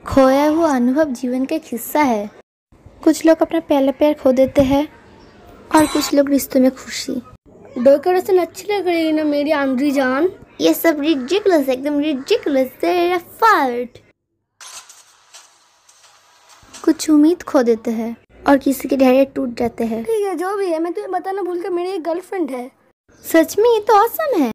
खोया हुआ अनुभव जीवन का एक हिस्सा है। कुछ लोग अपना पहला प्यार खो देते हैं और कुछ लोग रिश्तों में खुशी। डेकोरेशन अच्छी लग रही है ना मेरी आंधी जान। ये सब रिडिकुलस, एकदम रिडिकुलस, तेरा फॉल्ट। कुछ उम्मीद खो देते हैं और किसी के धैर्य टूट जाते हैं। ठीक है, जो भी है, मैं तुम्हें बताना भूल कर मेरी एक गर्लफ्रेंड है। सच में ये तो ऑसम है।